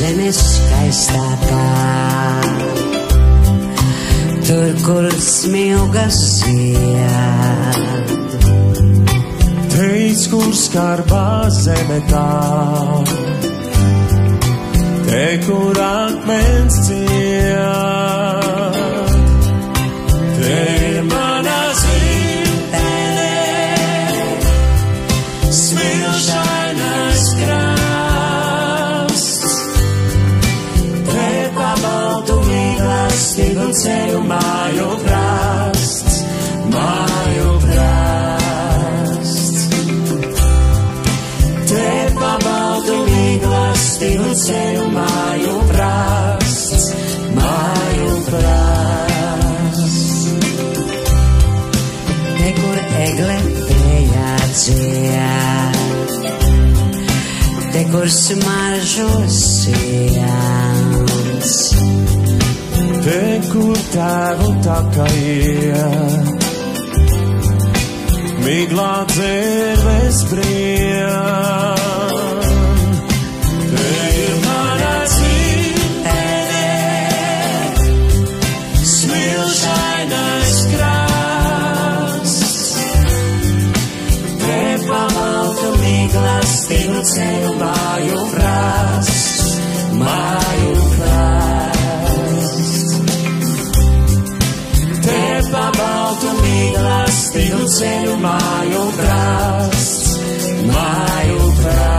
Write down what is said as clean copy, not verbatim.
zemes skaistākā. Tur, kur smilgas zied. Teic, kur skarbā zeme tā, te, kur akmens ciet. Te ir mana dzimtene, smilšainais krasts. Te pa baltu mīlestību ceļu māju prasts, māju prasts. Te pa baltu mīlestību ceļu māju prasts, māju prasts. Te, kur egle vējā dzied, te, kur smaržo siens. Te, kur tēvu taka iet, miglā dzērves brien. Te ir mana dzimtene, smilšainais krasts. Te pa baltu mīlestību ceļu māju prasts, māju prasts. Te pa baltu mīlestību ceļu māju prasts, māju prasts.